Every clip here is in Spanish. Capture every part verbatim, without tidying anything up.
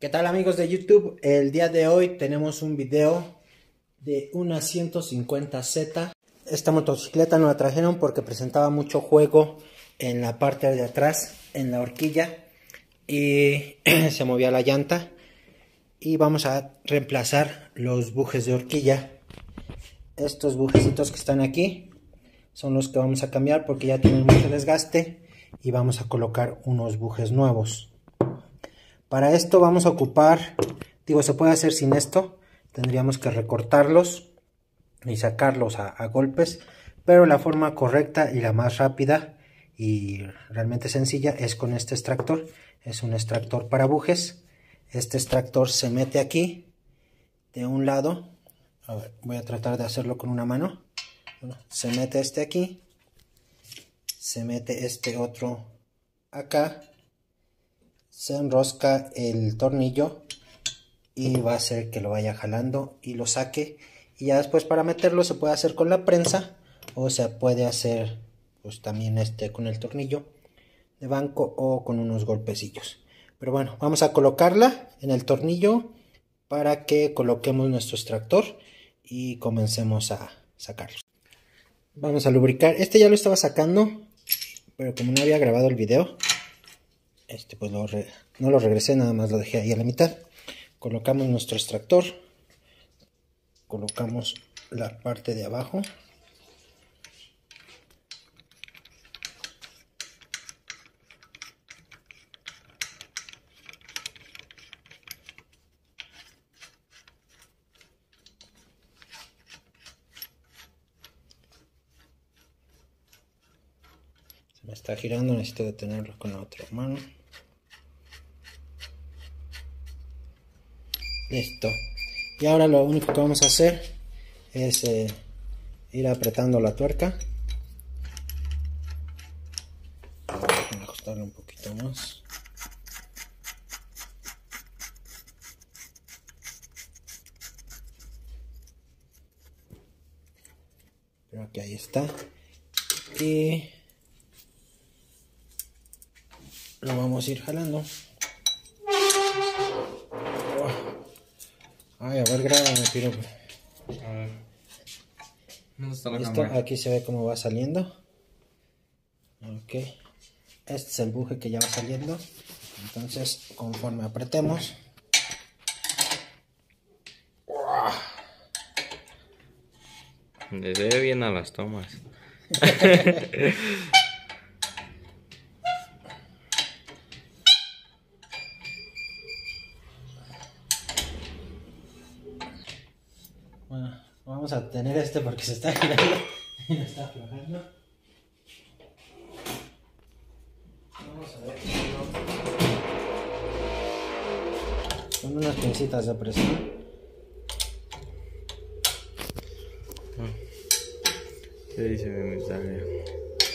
¿Qué tal amigos de YouTube? El día de hoy tenemos un video de una ciento cincuenta Z. Esta motocicleta nos la trajeron porque presentaba mucho juego en la parte de atrás, en la horquilla, y se movía la llanta. Y vamos a reemplazar los bujes de horquilla. Estos bujecitos que están aquí son los que vamos a cambiar porque ya tienen mucho desgaste y vamos a colocar unos bujes nuevos. Para esto vamos a ocupar, digo, se puede hacer sin esto, tendríamos que recortarlos y sacarlos a, a golpes, pero la forma correcta y la más rápida y realmente sencilla es con este extractor. Es un extractor para bujes. Este extractor se mete aquí de un lado. A ver, voy a tratar de hacerlo con una mano. Bueno, se mete este aquí, se mete este otro acá, se enrosca el tornillo y va a hacer que lo vaya jalando y lo saque. Y ya después, para meterlo, se puede hacer con la prensa o se puede hacer pues también este con el tornillo de banco o con unos golpecillos. Pero bueno, vamos a colocarla en el tornillo para que coloquemos nuestro extractor y comencemos a sacarlo. Vamos a lubricar. Este ya lo estaba sacando, pero como no había grabado el video, este pues lo re, no lo regresé, nada más lo dejé ahí a la mitad. Colocamos nuestro extractor, colocamos la parte de abajo, se me está girando, necesito detenerlo con la otra mano. Listo. Y ahora lo único que vamos a hacer es eh, ir apretando la tuerca. Voy a ajustarlo un poquito más. Creo que ahí está. Y lo vamos a ir jalando. Ay, a ver, grábame, tiro. A ver. ¿Dónde está la ¿Listo? cámara? Aquí se ve cómo va saliendo. Ok. Este es el buje que ya va saliendo. Entonces, conforme apretemos. Le debe bien a las tomas. Bueno, vamos a tener este porque se está girando y me está aflojando. Vamos a ver. Con unas pincitas de presión. ¿Qué dice mi mensaje?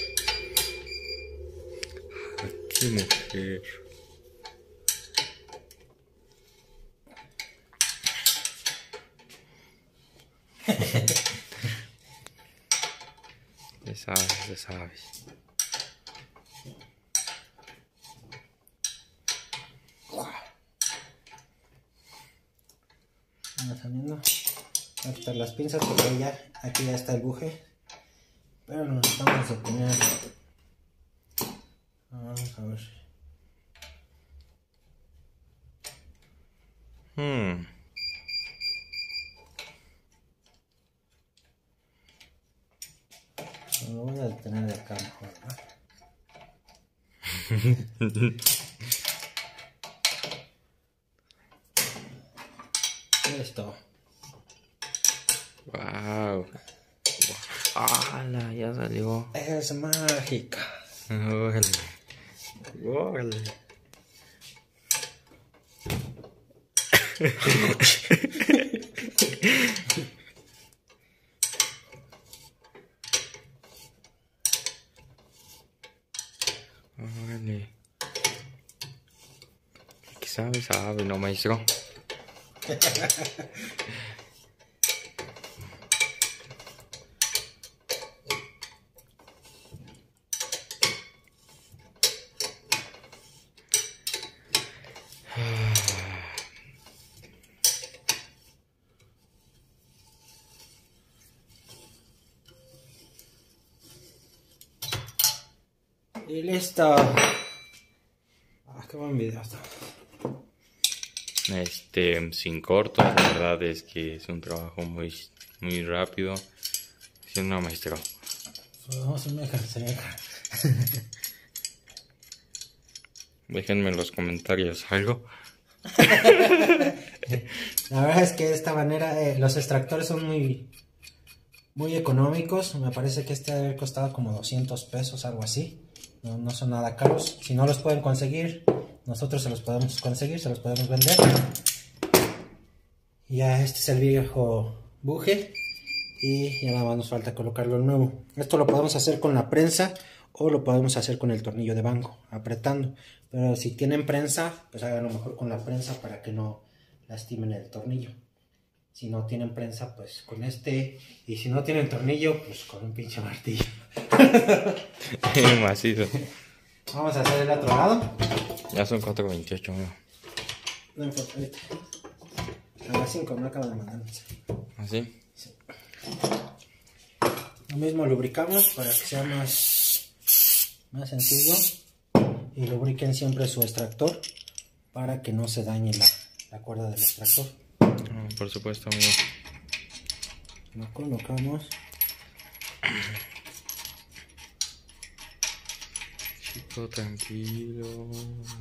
¡Qué mujer! Ya sabes, ya sabes. Vamos saliendo. Voy a quitar las pinzas porque ya aquí ya está el buje. Pero nos vamos a poner. Vamos a ver. Hmm. Lo voy a detener de acá mejor, ¿no? Listo. Wow. ¡Hala! Ya salió. Es mágica. Órale. Órale. Órale. ¿Qué sabe? Sabe, no, maestro. Y listo. Ah, qué buen video está. Este, sin cortos, la verdad es que es un trabajo muy, muy rápido. Es una maestro. Vamos a me se me Déjenme en los comentarios algo. La verdad es que de esta manera eh, los extractores son muy muy económicos. Me parece que este debe costado como doscientos pesos, algo así. No, no son nada caros. Si no los pueden conseguir, nosotros se los podemos conseguir, se los podemos vender. Ya este es el viejo buje y ya nada más nos falta colocarlo el nuevo. Esto lo podemos hacer con la prensa o lo podemos hacer con el tornillo de banco, apretando. Pero si tienen prensa, pues háganlo mejor con la prensa para que no lastimen el tornillo. Si no tienen prensa, pues con este. Y si no tienen tornillo, pues con un pinche martillo. Macizo. Vamos a hacer el otro lado. Ya son cuatro veintiocho, amigo. No importa, ahorita. A las cinco me acabo de mandar. ¿Así? Sí. Lo mismo lubricamos para que sea más, más sencillo. Y lubriquen siempre su extractor para que no se dañe la, la cuerda del extractor. Oh, por supuesto, amigo. Lo colocamos. Chico, tranquilo.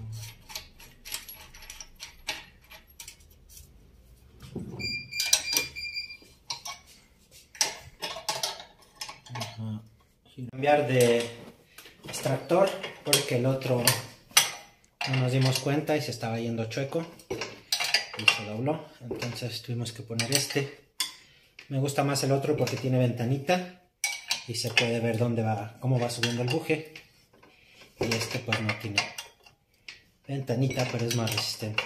Ajá. Cambiar de extractor porque el otro no nos dimos cuenta y se estaba yendo chueco y se dobló, entonces tuvimos que poner este. Me gusta más el otro porque tiene ventanita y se puede ver dónde va, cómo va subiendo el buje, y este pues no tiene ventanita, pero es más resistente.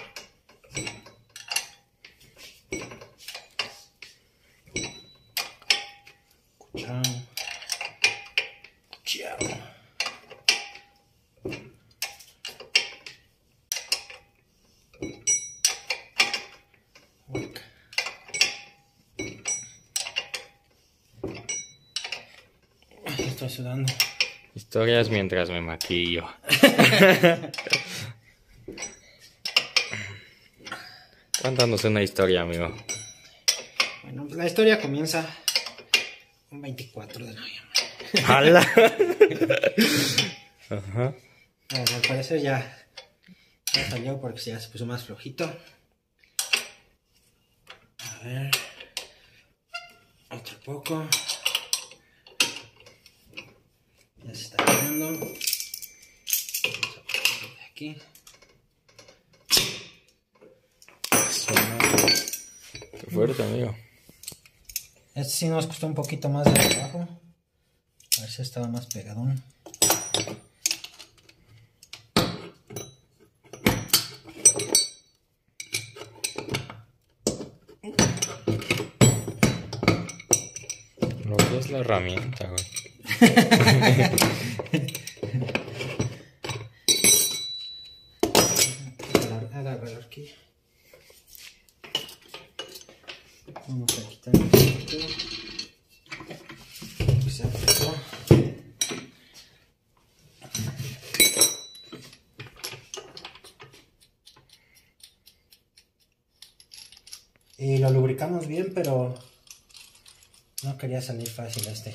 Chao. Chao. Estoy sudando. Historias mientras me maquillo. Cuéntanos una historia, amigo. Bueno, pues la historia comienza un veinticuatro de noviembre. ¡Hala! Ajá. Bueno, al parecer ya, ya salió porque ya se puso más flojito. A ver. Otro poco. Ya se está quedando. Vamos a ponerlo de aquí. Qué fuerte, amigo. Este sí nos costó un poquito más de trabajo. A ver si estaba más pegadón. Lo que es la herramienta, güey. Agarra aquí. Vamos a quitar esto. Exacto. Y lo lubricamos bien, pero no quería salir fácil este.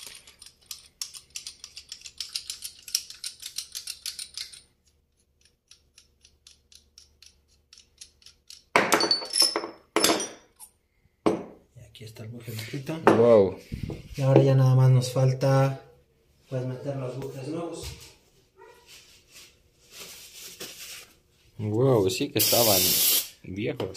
Y aquí está el buje bajito. Wow. Y ahora ya nada más nos falta pues meter los bujes nuevos. Wow, sí que estaban viejos.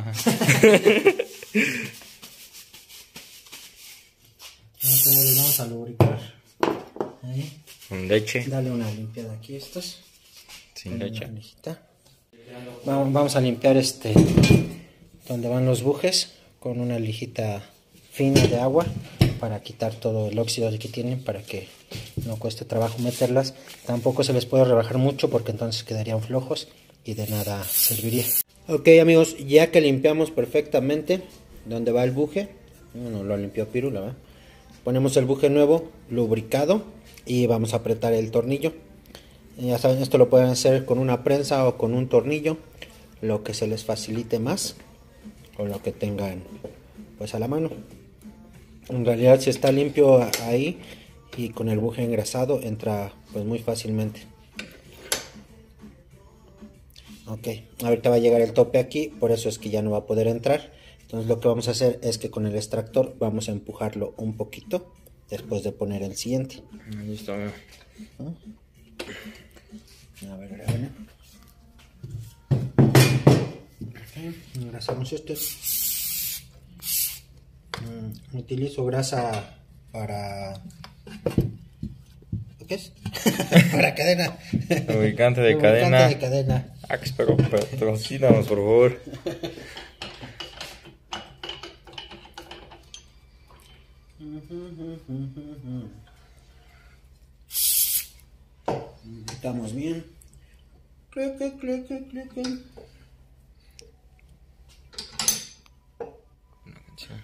Entonces vamos a lubricar. Ahí. Con leche. Dale una limpiada aquí a estos. Sin leche. Vamos, vamos a limpiar este donde van los bujes con una lijita fina de agua para quitar todo el óxido que tienen, para que no cueste trabajo meterlas. Tampoco se les puede rebajar mucho porque entonces quedarían flojos y de nada serviría. Ok amigos, ya que limpiamos perfectamente donde va el buje, bueno, lo limpió Piru, la verdad. Ponemos el buje nuevo, lubricado, y vamos a apretar el tornillo. Ya saben, esto lo pueden hacer con una prensa o con un tornillo, lo que se les facilite más o lo que tengan pues a la mano. En realidad, si está limpio ahí y con el buje engrasado, entra pues muy fácilmente. Ok, ahorita va a llegar el tope aquí, por eso es que ya no va a poder entrar. Entonces lo que vamos a hacer es que con el extractor vamos a empujarlo un poquito después de poner el siguiente. Listo, amigo. A ver, a ver. Ok, engrasamos este. Mm, utilizo grasa para... ¿qué es? Para cadena. Lubricante de Lubricante cadena. de cadena. Axe, pero patrocínanos, por favor. Estamos bien. Clic, clic, clic, clic, clic. Una canción.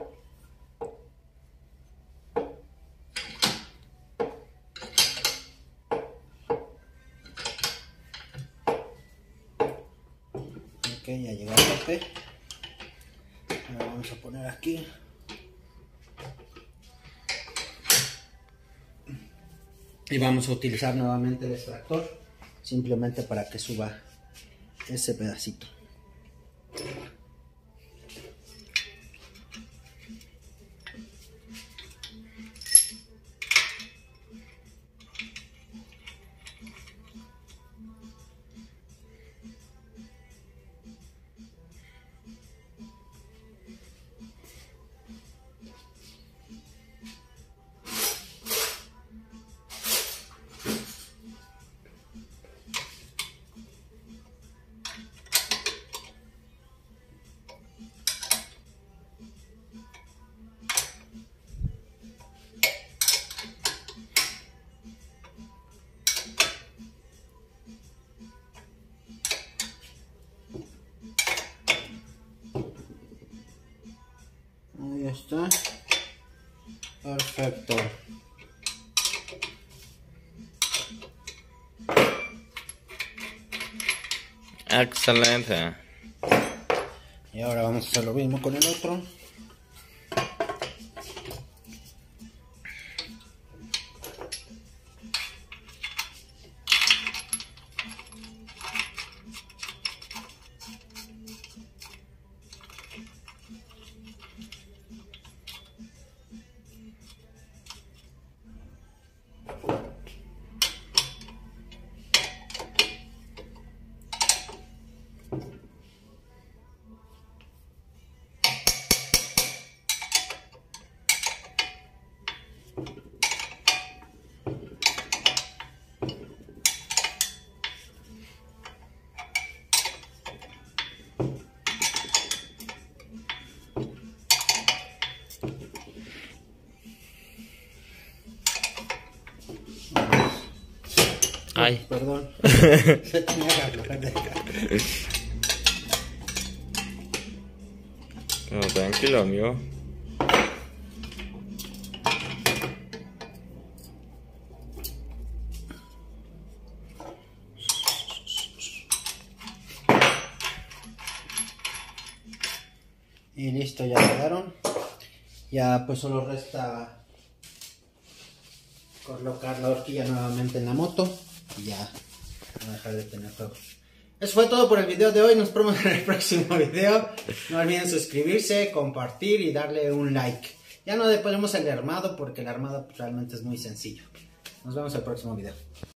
Ok, ya llegó el tope. Ahora vamos a poner aquí. Y vamos a utilizar nuevamente el extractor, simplemente para que suba ese pedacito. Ahí está. Perfecto. Excelente. Y ahora vamos a hacer lo mismo con el otro. Ay. Perdón. Se tenía que aflojar de acá. No, tranquilo, amigo. Y listo, ya quedaron. Ya pues solo resta colocar la horquilla nuevamente en la moto y ya voy a dejar de tener juego. Eso fue todo por el video de hoy. Nos vemos en el próximo video. No olviden suscribirse, compartir y darle un like. Ya no le ponemos el armado porque el armado realmente es muy sencillo. Nos vemos en el próximo video.